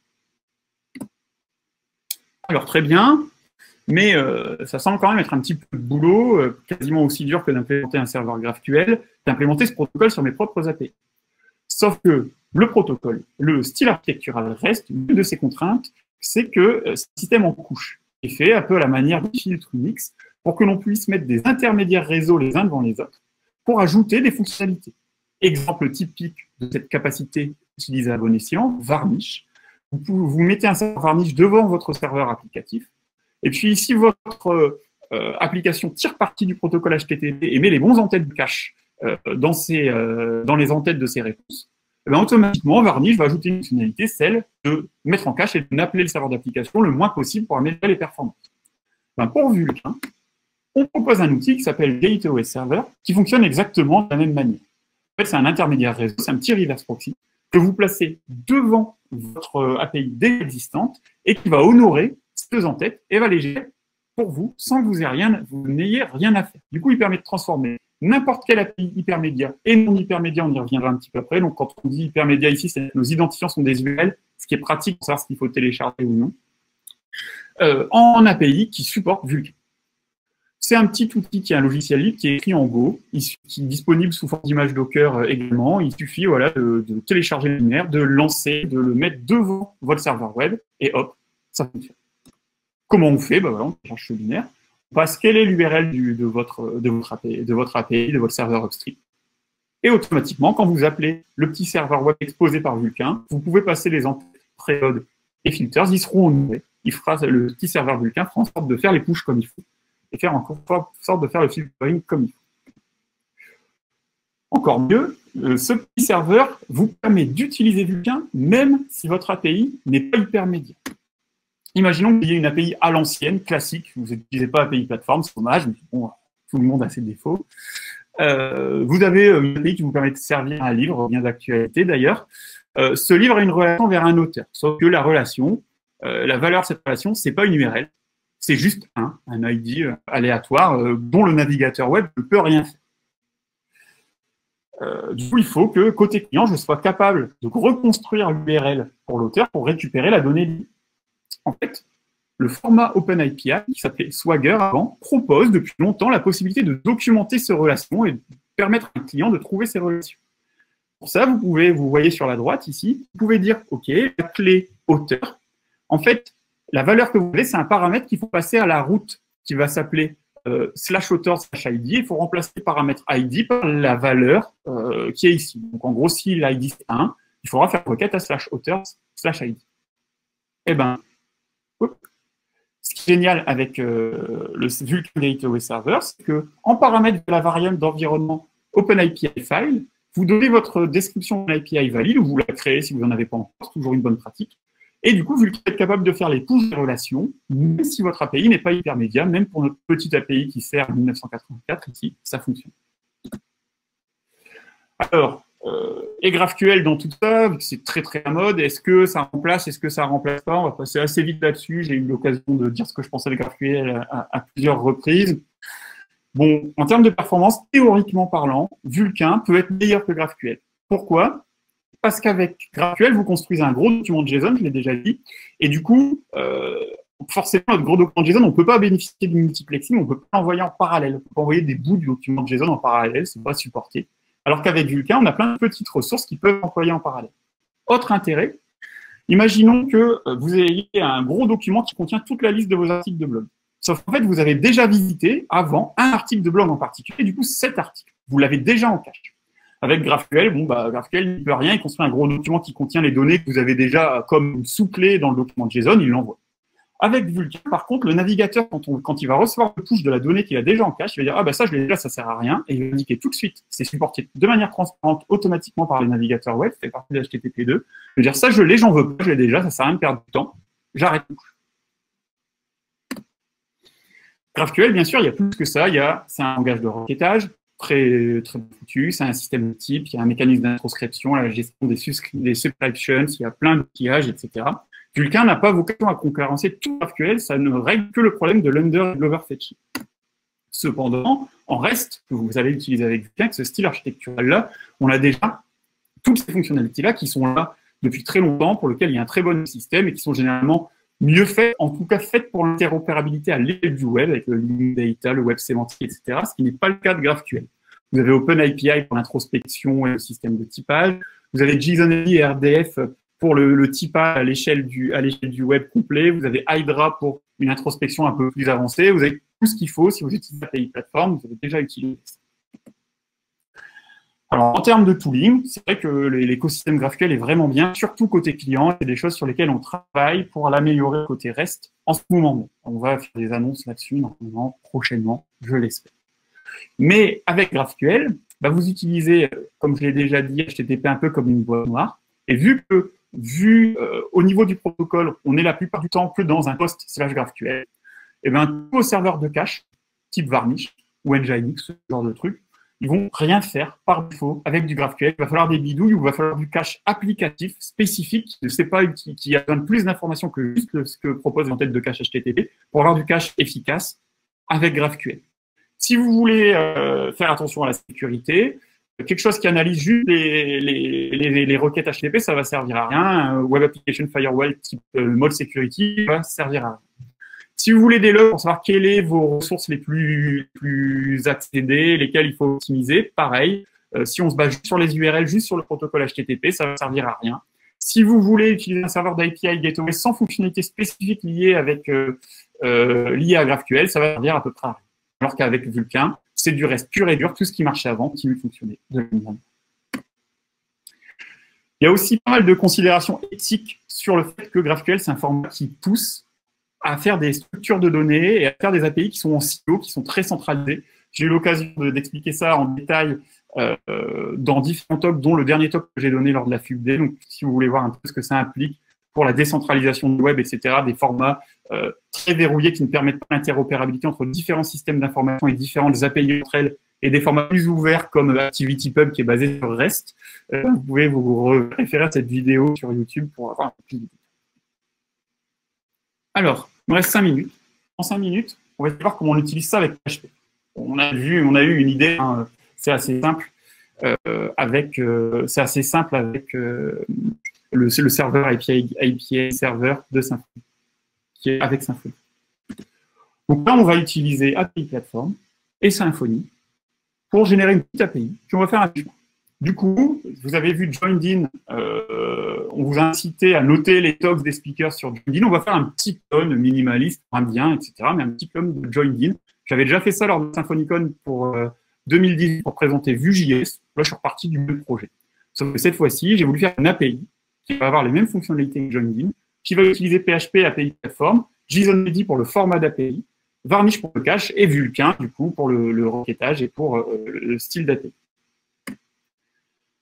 Alors, très bien, mais ça semble quand même être un petit peu de boulot, quasiment aussi dur que d'implémenter un serveur GraphQL, d'implémenter ce protocole sur mes propres API. Sauf que le protocole, le style architectural reste, une de ses contraintes, c'est que ce système en couche est fait un peu à la manière du filtre Unix, pour que l'on puisse mettre des intermédiaires réseau les uns devant les autres, pour ajouter des fonctionnalités. Exemple typique de cette capacité utilisée à bon escient, Varnish. Vous mettez un serveur Varnish devant votre serveur applicatif, et puis si votre application tire parti du protocole HTTP et met les bons entêtes de cache dans les entêtes de ses réponses, eh bien, automatiquement, Varnish va ajouter une fonctionnalité, celle de mettre en cache et de n'appeler le serveur d'application le moins possible pour améliorer les performances. Ben, pour Vulkan, on propose un outil qui s'appelle Gateway Server, qui fonctionne exactement de la même manière. En fait, c'est un intermédiaire réseau, c'est un petit reverse proxy que vous placez devant votre API déjà existante et qui va honorer ces deux entêtes et va les gérer pour vous sans que vous n'ayez rien à faire. Du coup, il permet de transformer n'importe quelle API hypermédia et non hypermédia, on y reviendra un petit peu après. Donc, quand on dit hypermédia ici, c'est que nos identifiants sont des URL, ce qui est pratique pour savoir ce qu'il faut télécharger ou non, en API qui supporte Vulkan. C'est un petit outil qui est un logiciel libre qui est écrit en Go, qui est disponible sous forme d'image Docker également. Il suffit voilà, de télécharger le binaire, de le lancer, de le mettre devant votre serveur web et hop, ça fonctionne. Comment on fait? Voilà, on cherche ce binaire. On passe quelle est l'URL de votre API, de votre serveur upstream. Et automatiquement, quand vous appelez le petit serveur web exposé par Vulkan, vous pouvez passer les entêtes preload et filters, ils seront honorés. Le petit serveur Vulkan fera en sorte de faire les pushes comme il faut et faire en sorte de faire le filtering comme il faut. Encore mieux, ce petit serveur vous permet d'utiliser Vulkan même si votre API n'est pas hypermédia. Imaginons qu'il y ait une API à l'ancienne, classique, vous n'utilisez pas API plateforme, c'est dommage, mais bon, tout le monde a ses défauts. Vous avez une API qui vous permet de servir un livre, bien d'actualité d'ailleurs. Ce livre a une relation vers un auteur, sauf que la relation, la valeur de cette relation, c'est pas une URL, c'est juste un ID aléatoire dont le navigateur web ne peut rien faire. Du coup, il faut que, côté client, je sois capable de reconstruire l'URL pour l'auteur pour récupérer la donnée libre. En fait, le format OpenAPI, qui s'appelait Swagger avant, propose depuis longtemps la possibilité de documenter ces relations et de permettre à un client de trouver ces relations. Pour ça, vous voyez sur la droite ici, vous pouvez dire, OK, la clé auteur. En fait, la valeur que vous avez, c'est un paramètre qu'il faut passer à la route qui va s'appeler /author/id. Il faut remplacer le paramètre ID par la valeur qui est ici. Donc, en gros, si l'ID c'est 1, il faudra faire requête à /author/id. Eh bien, ce qui est génial avec le Vulkan Gateway Server, c'est qu'en paramètre de la variable d'environnement OpenAPI File, vous donnez votre description de l'API valide, ou vous la créez si vous n'en avez pas encore, c'est toujours une bonne pratique. Et du coup, Vulkan est capable de faire les push des relations, même si votre API n'est pas hypermédia, même pour notre petite API qui sert en 1984, ici, ça fonctionne. Alors, et GraphQL dans tout ça, c'est très très à mode, est-ce que ça remplace, est-ce que ça remplace pas? On va passer assez vite là-dessus, j'ai eu l'occasion de dire ce que je pensais de GraphQL à plusieurs reprises. Bon, en termes de performance, théoriquement parlant, Vulkan peut être meilleur que GraphQL. Pourquoi? Parce qu'avec GraphQL, vous construisez un gros document de JSON, je l'ai déjà dit, et du coup, forcément, notre gros document de JSON, on ne peut pas bénéficier du multiplexing, on ne peut pas l'envoyer en parallèle, on peut pas envoyer des bouts du document de JSON en parallèle, c'est pas supporté. Alors qu'avec Vulkan, on a plein de petites ressources qui peuvent employer en parallèle. Autre intérêt, imaginons que vous ayez un gros document qui contient toute la liste de vos articles de blog. Sauf qu'en fait, vous avez déjà visité avant un article de blog en particulier, et du coup, cet article, vous l'avez déjà en cache. Avec GraphQL, bon, GraphQL ne peut rien, il construit un gros document qui contient les données que vous avez déjà comme sous-clés dans le document de JSON, il l'envoie. Avec Vulkan, par contre, le navigateur, quand il va recevoir le push de la donnée qu'il a déjà en cache, il va dire, ah bah ça, je l'ai déjà, ça sert à rien, et il va indiquer tout de suite, c'est supporté de manière transparente, automatiquement par les navigateurs web, fait partie de HTTP2, il va dire, ça, je l'ai, j'en veux pas, je l'ai déjà, ça sert à rien de perdre du temps, j'arrête le push. GraphQL, bien sûr, il y a plus que ça, c'est un langage de requêtage, très foutu, c'est un système de type, il y a un mécanisme d'introscription, la gestion des subscriptions, il y a plein d'outillages, etc. Vulkan n'a pas vocation à concurrencer tout GraphQL, ça ne règle que le problème de l'under et de l'overfetching. Cependant, en REST, que vous allez utiliser avec Vulkan, avec ce style architectural-là, on a déjà toutes ces fonctionnalités-là qui sont là depuis très longtemps, pour lesquelles il y a un très bon système et qui sont généralement mieux faites, en tout cas faites pour l'interopérabilité à l'échelle du web, avec le link data, le web sémantique, etc., ce qui n'est pas le cas de GraphQL. Vous avez OpenAPI pour l'introspection et le système de typage. Vous avez JSON-LD et RDF pour le typage à l'échelle du web complet. Vous avez Hydra pour une introspection un peu plus avancée. Vous avez tout ce qu'il faut si vous utilisez API Platform. Vous avez déjà utilisé ça. Alors, en termes de tooling, c'est vrai que l'écosystème GraphQL est vraiment bien, surtout côté client. C'est des choses sur lesquelles on travaille pour l'améliorer côté REST en ce moment. On va faire des annonces là-dessus, normalement, prochainement, je l'espère. Mais avec GraphQL, vous utilisez, comme je l'ai déjà dit, HTTP un peu comme une boîte noire. Et vu au niveau du protocole, on est la plupart du temps que dans un post/GraphQL, et bien tous vos serveurs de cache, type Varnish ou Nginx, ce genre de truc, ils vont rien faire par défaut avec du GraphQL. Il va falloir des bidouilles ou il va falloir du cache applicatif spécifique qui ne sait pas, qui a besoin de plus d'informations que juste ce que propose l'entête de cache HTTP pour avoir du cache efficace avec GraphQL. Si vous voulez faire attention à la sécurité, quelque chose qui analyse juste les requêtes HTTP, ça va servir à rien. Un Web Application Firewall type mode security va servir à rien. Si vous voulez des logs pour savoir quelles sont vos ressources les plus accédées, lesquelles il faut optimiser, pareil. Si on se base juste sur les URL, juste sur le protocole HTTP, ça va servir à rien. Si vous voulez utiliser un serveur d'API Gateway sans fonctionnalité spécifique liée à GraphQL, ça va servir à peu près à rien. Alors qu'avec Vulkan, c'est du REST pur et dur, tout ce qui marchait avant continue de fonctionner de la même manière. Il y a aussi pas mal de considérations éthiques sur le fait que GraphQL, c'est un format qui pousse à faire des structures de données et à faire des API qui sont en silo, qui sont très centralisées. J'ai eu l'occasion d'expliquer ça en détail dans différents talks, dont le dernier talk que j'ai donné lors de la FUBD. Donc, si vous voulez voir un peu ce que ça implique pour la décentralisation du web, etc., des formats très verrouillés qui ne permettent pas l'interopérabilité entre différents systèmes d'information et différentes API entre elles, et des formats plus ouverts comme ActivityPub qui est basé sur REST. Vous pouvez vous référer à cette vidéo sur YouTube pour avoir un peu plus de... Alors, il me reste 5 minutes. En 5 minutes, on va voir comment on utilise ça avec PHP. On a eu une idée, hein, c'est assez simple avec le serveur API serveur de Symfony, qui est avec Symfony. Donc là, on va utiliser API Platform et Symfony pour générer une petite API, puis on va faire un chemin. Du coup, vous avez vu Joined In, on vous a incité à noter les talks des speakers sur Joined In. On va faire un petit clone minimaliste, indien, etc., mais un petit clone de Joined In. J'avais déjà fait ça lors de SymfonyCon pour 2018 pour présenter Vue.js. Là, je suis reparti du même projet. Sauf que cette fois-ci, j'ai voulu faire une API qui va avoir les mêmes fonctionnalités que Joined In, qui va utiliser PHP API Platform, JSON-LD pour le format d'API, Varnish pour le cache et Vulkan, du coup, pour le requêtage et pour le style d'API.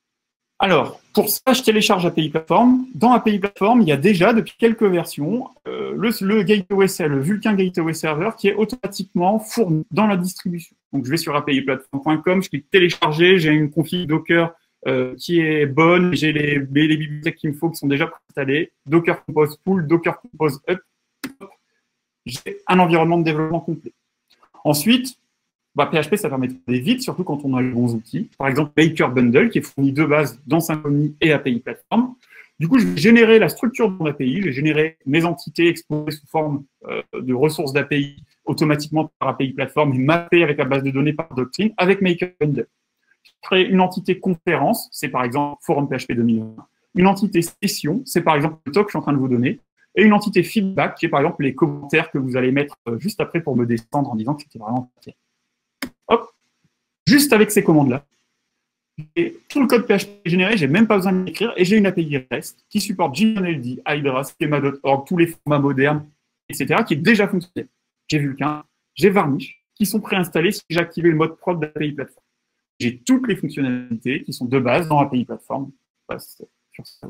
Alors, pour ça, je télécharge API Platform. Dans API Platform, il y a déjà, depuis quelques versions, le Gateway, le Vulkan Gateway Server qui est automatiquement fourni dans la distribution. Donc, je vais sur apiplatform.com, je clique télécharger, j'ai une config Docker qui est bonne, j'ai les bibliothèques qu'il me faut qui sont déjà préinstallées, Docker Compose Pull, Docker Compose Up, j'ai un environnement de développement complet. Ensuite, PHP, ça permet de faire vite, surtout quand on a les bons outils. Par exemple, Maker Bundle, qui est fourni de base dans Symfony et API Platform. Du coup, je vais générer la structure de mon API, je vais générer mes entités exposées sous forme de ressources d'API automatiquement par API Platform et mappées avec la base de données par Doctrine avec Maker Bundle. Je crée une entité conférence, c'est par exemple Forum PHP 2020. Une entité session, c'est par exemple le talk que je suis en train de vous donner. Et une entité feedback, qui est par exemple les commentaires que vous allez mettre juste après pour me descendre en disant que c'était vraiment pas clair. Hop, juste avec ces commandes-là, j'ai tout le code PHP généré, j'ai même pas besoin d'écrire, et j'ai une API REST qui supporte JNLD, Hydra, schema.org, tous les formats modernes, etc., qui est déjà fonctionnel. J'ai Vulkan, j'ai Varnish, qui sont préinstallés si j'ai activé le mode prod d'API Platform. J'ai toutes les fonctionnalités qui sont de base dans API Platform. Je passe sur ça.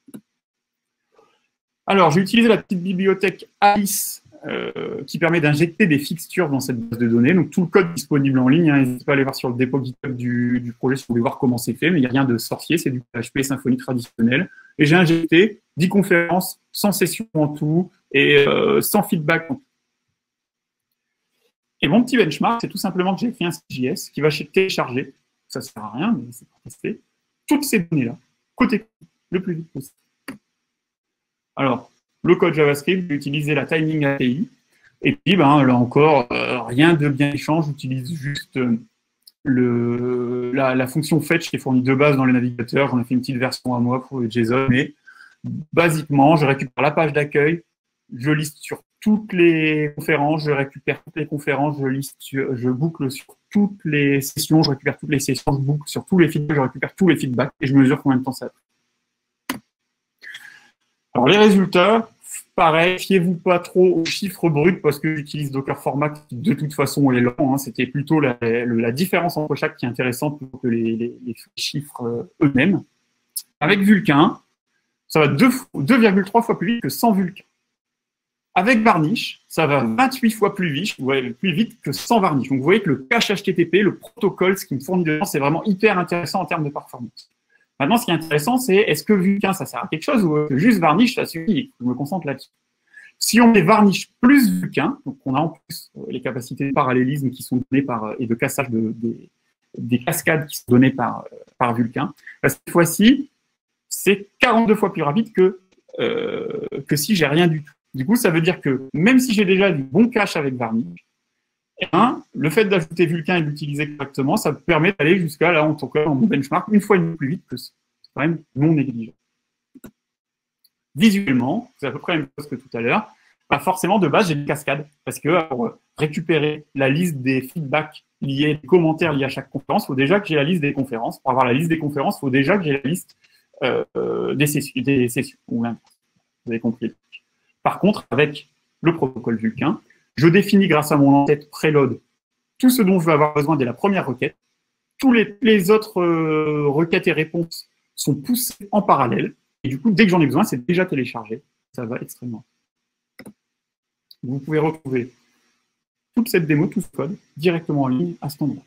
Alors, j'ai utilisé la petite bibliothèque Alice qui permet d'injecter des fixtures dans cette base de données. Donc, tout le code est disponible en ligne. N'hésitez pas à aller voir sur le dépôt GitHub du projet si vous voulez voir comment c'est fait. Mais il n'y a rien de sorcier, c'est du PHP Symfony traditionnel. Et j'ai injecté 10 conférences, 100 sessions en tout et 100 feedback en tout. Et mon petit benchmark, c'est tout simplement que j'ai écrit un CJS qui va télécharger, ça ne sert à rien, mais c'est pour tester, toutes ces données-là, côté le plus vite possible. Alors, le code JavaScript, j'ai utilisé la Timing API. Et puis, là encore, rien de bien méchant. J'utilise juste la fonction fetch qui est fournie de base dans le navigateur. J'en ai fait une petite version à moi pour le JSON. Mais basiquement, je récupère la page d'accueil, je liste sur toutes les conférences, je récupère toutes les conférences, je boucle sur toutes les sessions, je récupère toutes les sessions, je boucle sur tous les feedbacks, je récupère tous les feedbacks et je mesure combien de temps ça prend. Alors, les résultats, pareil, fiez-vous pas trop aux chiffres bruts parce que j'utilise Docker Format qui, de toute façon, est lent. Hein. C'était plutôt la différence entre chaque qui est intéressante plutôt que les chiffres eux-mêmes. Avec Vulkan, ça va 2,3 fois plus vite que sans Vulkan. Avec Varnish, ça va 28 fois plus vite que sans Varnish. Donc, vous voyez que le cache HTTP, le protocole, ce qui me fournit dedans, c'est vraiment hyper intéressant en termes de performance. Maintenant, ce qui est intéressant, c'est est-ce que Vulkan, ça sert à quelque chose ou juste Varnish, ça suffit? Je me concentre là-dessus. Si on met Varnish plus Vulkan, donc on a en plus les capacités de parallélisme qui sont données et de cassage des cascades qui sont données par Vulkan, cette fois-ci, c'est 42 fois plus rapide que si j'ai rien du tout. Du coup, ça veut dire que même si j'ai déjà du bon cache avec Varnish, le fait d'ajouter Vulkan et de l'utiliser correctement, ça me permet d'aller jusqu'à, là, en tout cas, dans mon benchmark, une fois et demie plus vite que ça. C'est quand même non négligeable. Visuellement, c'est à peu près la même chose que tout à l'heure. Forcément, de base, j'ai une cascade, parce que pour récupérer la liste des feedbacks liés, des commentaires liés à chaque conférence, il faut déjà que j'ai la liste des conférences. Pour avoir la liste des conférences, il faut déjà que j'ai la liste des sessions. Vous avez compris. Par contre, avec le protocole Vulkan, je définis grâce à mon en-tête preload tout ce dont je vais avoir besoin dès la première requête. Tous les autres requêtes et réponses sont poussées en parallèle. Et du coup, dès que j'en ai besoin, c'est déjà téléchargé. Ça va extrêmement. Vous pouvez retrouver toute cette démo, tout ce code, directement en ligne à cet endroit.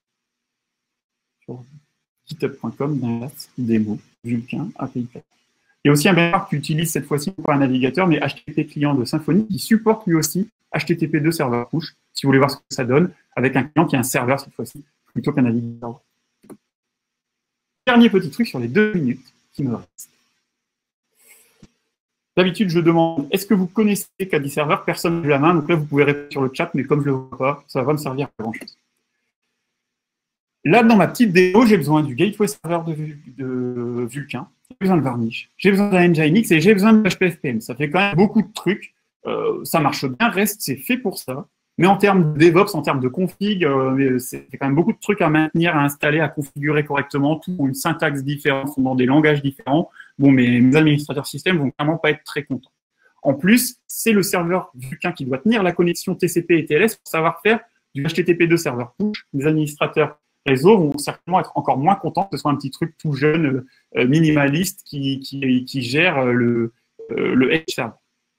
Sur github.com, démo, Vulkan, API. Il y a aussi un benchmark qui utilise cette fois-ci pas un navigateur, mais HTTP client de Symfony qui supporte lui aussi HTTP2 serveur push, si vous voulez voir ce que ça donne, avec un client qui a un serveur cette fois-ci, plutôt qu'un navigateur. Dernier petit truc sur les 2 minutes qui me restent. D'habitude, je demande, est-ce que vous connaissez KD Server? Personne ne lève la main, donc là, vous pouvez répondre sur le chat, mais comme je ne le vois pas, ça va pas me servir à grand-chose. Là, dans ma petite démo, j'ai besoin du Gateway Server de Vulkan, j'ai besoin de Varnish, j'ai besoin d'un Nginx et j'ai besoin de HPFPM. Ça fait quand même beaucoup de trucs. Ça marche bien, REST, c'est fait pour ça. Mais en termes de DevOps, en termes de config, c'est quand même beaucoup de trucs à maintenir, à installer, à configurer correctement. Tout ont une syntaxe différente, sont dans des langages différents. Bon, mes administrateurs système vont clairement pas être très contents. En plus, c'est le serveur Vulkan qui doit tenir la connexion TCP et TLS pour savoir faire du HTTP2 serveur push. Les administrateurs réseaux vont certainement être encore moins contents que ce soit un petit truc tout jeune, minimaliste, qui gère le Edge server.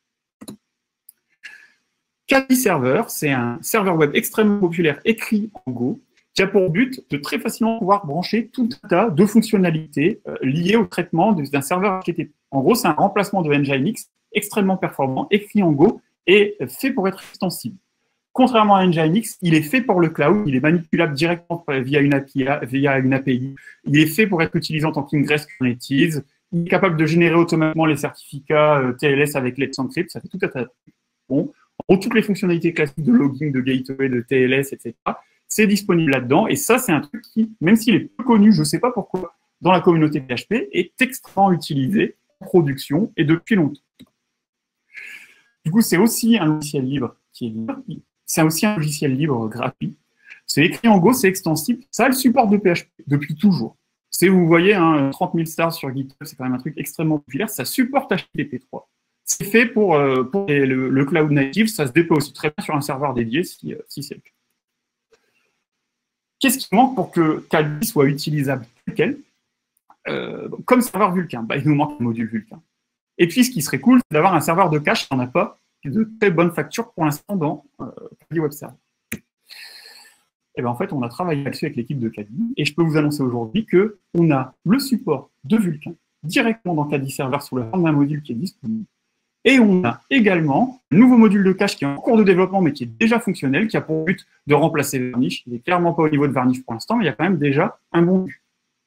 Kadi Server, c'est un serveur web extrêmement populaire écrit en Go, qui a pour but de très facilement pouvoir brancher tout un tas de fonctionnalités liées au traitement d'un serveur HTTP. En gros, c'est un remplacement de Nginx extrêmement performant, écrit en Go et fait pour être extensible. Contrairement à Nginx, il est fait pour le cloud, il est manipulable directement via une API, il est fait pour être utilisé en tant qu'ingress Kubernetes, il est capable de générer automatiquement les certificats TLS avec Let's Encrypt, ça fait tout un tas de trucs. Bon. En gros, toutes les fonctionnalités classiques de logging, de gateway, de TLS, etc., c'est disponible là-dedans. Et ça, c'est un truc qui, même s'il est peu connu, je ne sais pas pourquoi, dans la communauté PHP, est extrêmement utilisé en production et depuis longtemps. Du coup, c'est aussi un logiciel libre qui est libre. C'est aussi un logiciel libre gratuit. C'est écrit en Go, c'est extensible. Ça a le support de PHP depuis toujours. Vous voyez, 30 000 stars sur GitHub, c'est quand même un truc extrêmement populaire. Ça supporte HTTP3. C'est fait pour le cloud native, ça se déploie aussi très bien sur un serveur dédié si c'est le cas. Qu'est-ce qui manque pour que Kadi soit utilisable tel quel comme serveur Vulkan? Il nous manque le module Vulkan. Et puis, ce qui serait cool, c'est d'avoir un serveur de cache qui n'en a pas, de très bonne facture pour l'instant dans Kadi Web Server. Et bien, en fait, on a travaillé là-dessus avec l'équipe de Kadi, et je peux vous annoncer aujourd'hui qu'on a le support de Vulkan directement dans Kadi Server sous la forme d'un module qui est disponible. Et on a également un nouveau module de cache qui est en cours de développement, mais qui est déjà fonctionnel, qui a pour but de remplacer Varnish. Il n'est clairement pas au niveau de Varnish pour l'instant, mais il y a quand même déjà un bon but.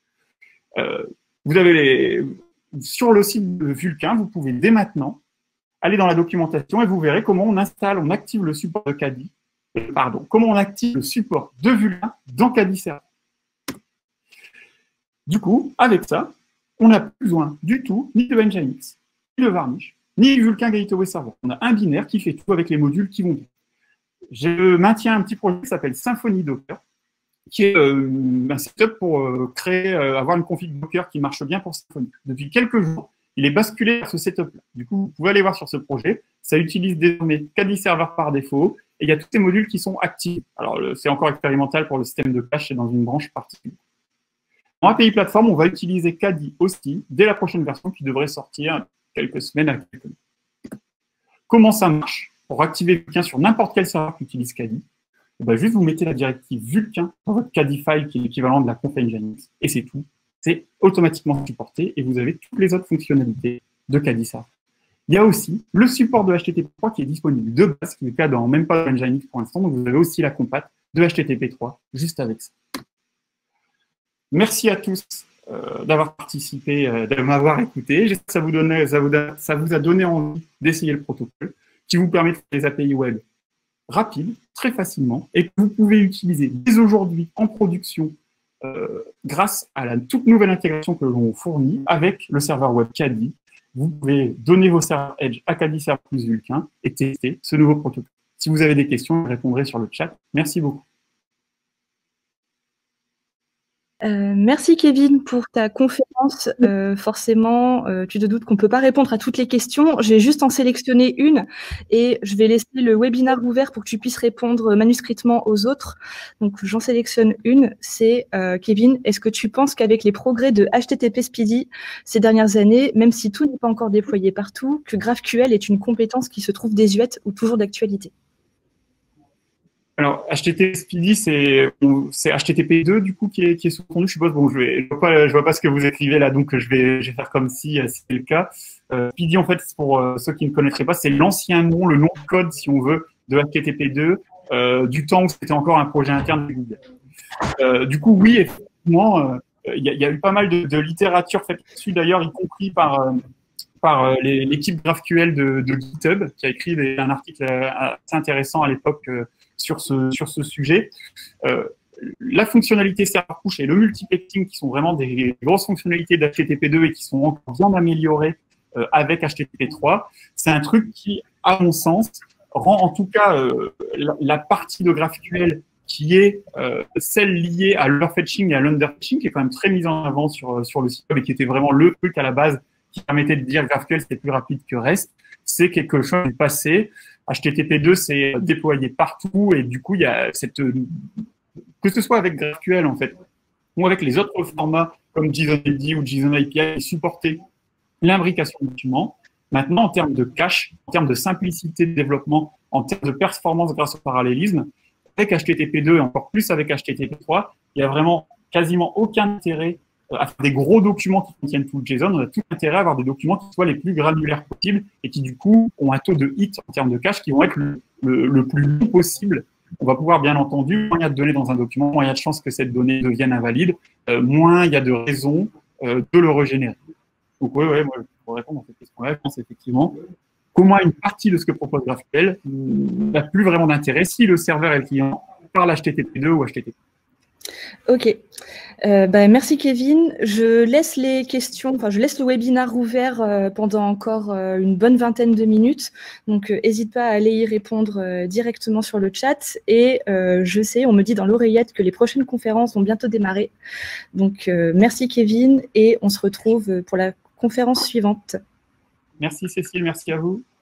Vous avez sur le site de Vulkan, vous pouvez dès maintenant aller dans la documentation et vous verrez comment on installe, on active le support de Kadi, comment on active le support de Vulkan dans Kadi Server. Du coup, avec ça, on n'a plus besoin du tout ni de Nginx, ni de Varnish, ni Vulkan Gateway Server. On a un binaire qui fait tout avec les modules qui vont bien. Je maintiens un petit projet qui s'appelle Symfony Docker, qui est un setup pour avoir une config Docker qui marche bien pour Symfony. Depuis quelques jours, il est basculé vers ce setup-là. Du coup, vous pouvez aller voir sur ce projet. Ça utilise désormais Kadi Server par défaut, et il y a tous ces modules qui sont actifs. Alors, c'est encore expérimental pour le système de cache, c'est dans une branche particulière. En API Platform, on va utiliser Kadi aussi dès la prochaine version qui devrait sortir quelques semaines à quelques mois. Comment ça marche? Pour activer Vulkan sur n'importe quel serveur qui utilise Kadi, juste vous mettez la directive Vulkan dans votre Kadi file qui est l'équivalent de la conf Nginx, et c'est tout. C'est automatiquement supporté et vous avez toutes les autres fonctionnalités de Kadi Server. Il y a aussi le support de HTTP3 qui est disponible de base, qui n'est pas dans même pas Nginx pour l'instant, donc vous avez aussi la compat de HTTP3 juste avec ça. Merci à tous d'avoir participé, de m'avoir écouté. J'espère que ça vous a donné envie d'essayer le protocole qui vous permet de faire des API web rapides, très facilement, et que vous pouvez utiliser dès aujourd'hui en production grâce à la toute nouvelle intégration que l'on fournit avec le serveur web Kadi. Vous pouvez donner vos serveurs Edge à Kadi Server plus Vulkan et tester ce nouveau protocole. Si vous avez des questions, je répondrai sur le chat. Merci beaucoup. Merci Kevin pour ta conférence. Forcément, tu te doutes qu'on ne peut pas répondre à toutes les questions. Je vais juste en sélectionner une et je vais laisser le webinaire ouvert pour que tu puisses répondre manuscritement aux autres. Donc, j'en sélectionne une. C'est Kevin, est-ce que tu penses qu'avec les progrès de HTTP Speedy ces dernières années, même si tout n'est pas encore déployé partout, que GraphQL est une compétence qui se trouve désuète ou toujours d'actualité? Alors, HTTP Speedy, c'est HTTP2, du coup, qui est sous-tendu, je suppose. Bon, je vois pas ce que vous écrivez là, donc je vais faire comme si c'est le cas. Speedy, en fait, pour ceux qui ne connaîtraient pas, c'est l'ancien nom, le nom de code, si on veut, de HTTP2, du temps où c'était encore un projet interne de Google. Du coup, oui, effectivement, il y a eu pas mal de littérature faite dessus, d'ailleurs, y compris par l'équipe GraphQL de GitHub, qui a écrit un article assez intéressant à l'époque sur ce sujet. La fonctionnalité serveur push et le multiplexing, qui sont vraiment des grosses fonctionnalités d'HTTP2 et qui sont encore bien améliorées avec HTTP3, c'est un truc qui, à mon sens, rend en tout cas la partie de GraphQL qui est celle liée à l'overfetching et à l'underfetching, qui est quand même très mise en avant sur le site web et qui était vraiment le truc à la base qui permettait de dire GraphQL c'était plus rapide que REST. C'est quelque chose du passé. HTTP2 c'est déployé partout et du coup il y a cette que ce soit avec GraphQL, en fait, ou avec les autres formats comme JSON-LD ou JSON API et supporter l'imbrication de documents. Maintenant, en termes de cache, en termes de simplicité de développement, en termes de performance grâce au parallélisme, avec HTTP2 et encore plus avec HTTP3, il n'y a vraiment quasiment aucun intérêt à faire des gros documents qui contiennent tout le JSON. On a tout intérêt à avoir des documents qui soient les plus granulaires possibles et qui, du coup, ont un taux de hit en termes de cache qui vont être le plus long possible. On va pouvoir, bien entendu, moins il y a de données dans un document, moins il y a de chances que cette donnée devienne invalide, moins il y a de raisons de le régénérer. Donc, moi, pour répondre à cette question-là, je pense effectivement qu'au moins une partie de ce que propose GraphQL n'a plus vraiment d'intérêt si le serveur et le client parlent HTTP2 ou HTTP. Ok. Merci Kevin. Je laisse les questions, enfin je laisse le webinaire ouvert pendant encore une bonne vingtaine de minutes. Donc n'hésite pas à aller y répondre directement sur le chat. Et je sais, on me dit dans l'oreillette que les prochaines conférences vont bientôt démarrer. Donc merci Kevin et on se retrouve pour la conférence suivante. Merci Cécile, merci à vous.